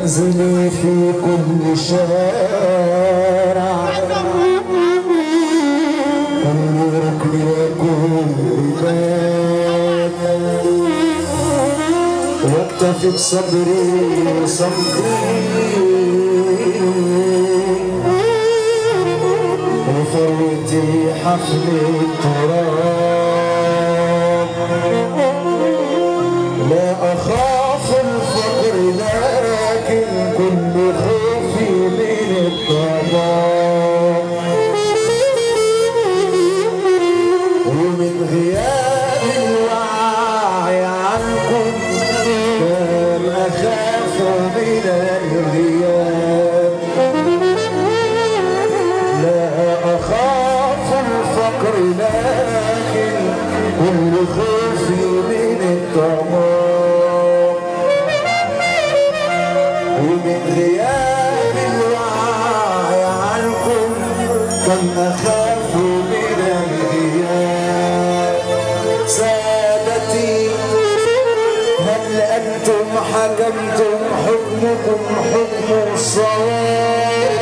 منزلي في كل شارع كل ركن وكل باب واكتفي بصبري وفوتي حفل التراب لا أخاف الفقر لكن كل خوفي من الضباب ومن غياب الوعي عنكم كم أخاف من الغياب لا أخاف الفقر لكن كل خوفي من الضباب ومن غياب الوعي عنكم كم أخاف من الغياب سادتي هل أنتم حكمتم حكمكم حكم الصواب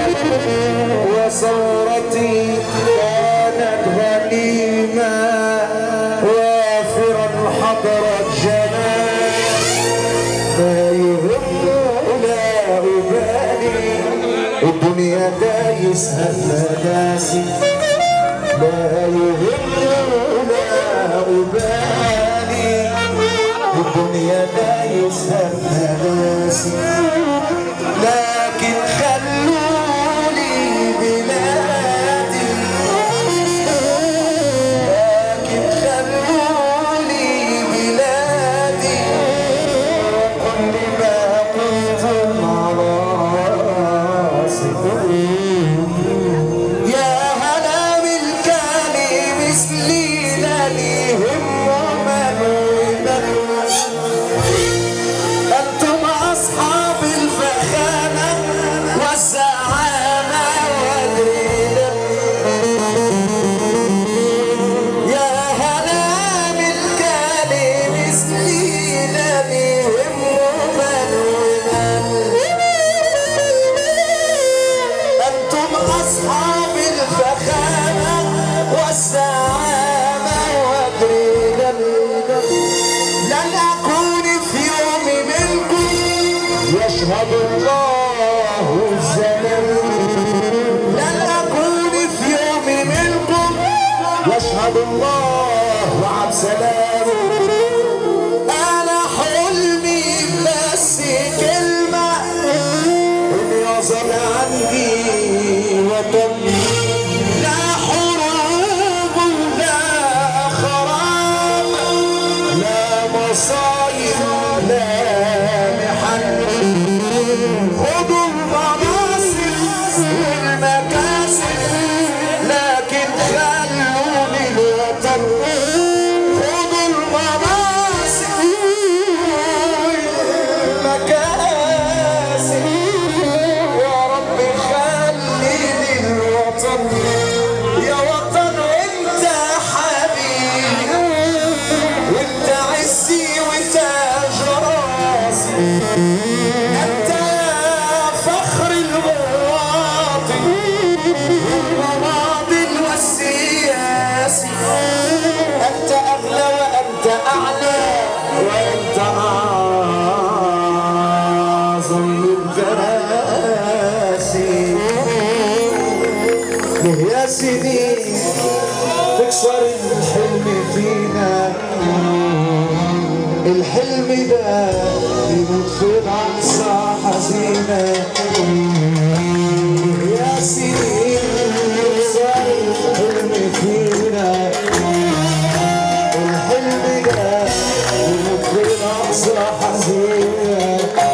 وثورتي كانت غنيمة وافرا حضرت جنان ما يهم لا أبالي الدنيا دايسها المناسي لا يهم لا أبالي الدنيا دايسها المناسي لكن خلوني بلادي لكن خلوني بلادي وكل ما قلتم على راسي يا هلا بالكالي مثلي لا ليهم ومن أنتم أصحاب الفخامة والزعامة والريدة يا هلا بالكالي مثلي لا ليهم ومن أنتم أصحاب الفخامة والزعامة والريدة لن أكون في يوم منكم يشهد الله الزمن لن أكون في يوم منكم يشهد الله وعب سلام أنا حلمي بس كلمة إن يظل عندي وطن لا حروب لا خراب لا مصايب لا محن خذوا المناصب والمكاسب لكن خلوني الوطن خذوا المناصب والمكاسب يا رب خليني الوطن يا وطن انت حبيبي وانت عزي وانت جراسي انت فخر المواطن والمناضل والسياسي انت اغلى وانت اعلى وانت اعظم الكراسي ليه يا سيدي تكسر الحلم فينا الحلم ده يموت في العنصة حزينة يا سيدي تكسر الحلم فينا الحلم ده يموت في العنصة حزينة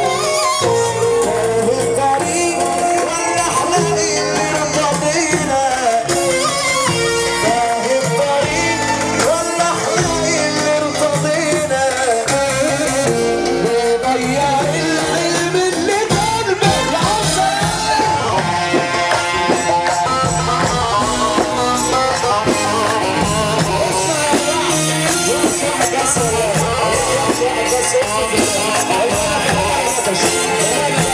الطريق والرحلة اللي ارتضينا الطريق والرحلة اللي ارتضينا بيضيع الحلم اللي كان بالعصا Yes,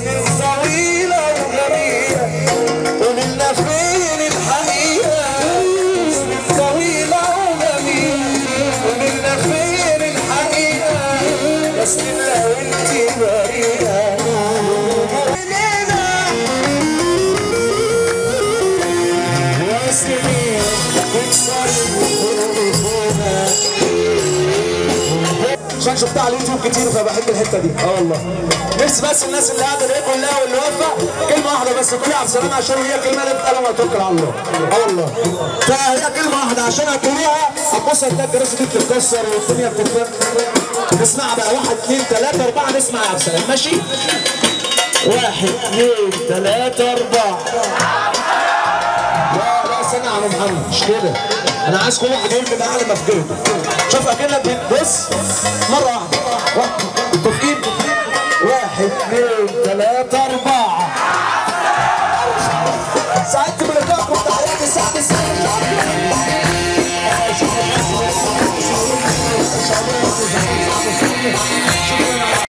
سنين طويلة وجميلة قولنا فين الحقيقة سنين طويلة وجميلة قولنا فين الحقيقة يا سنين لو انت بريئة يا سنين عشان شفتها على اليوتيوب كتير فبحب الحته دي. والله نفسي بس الناس اللي قاعده دي كلها واللي واقفه كلمه واحده بس تقولي عبد السلام عشان هي كلمه اللي بتتقال لما توكل على الله. والله فهي كلمه واحده عشان هتقوليها هتبص هتلاقي راسك بتتكسر والدنيا بتتفرق. نسمعها بقى 1 2 3 4 نسمع يا عبد السلام ماشي؟ 1 2 3 4 لا استنى يا عم محمد مش كده. انا عايز كل واحد يقول كده اعلى ما في جيبه. شوف اكنك بص مره واحده متفقين؟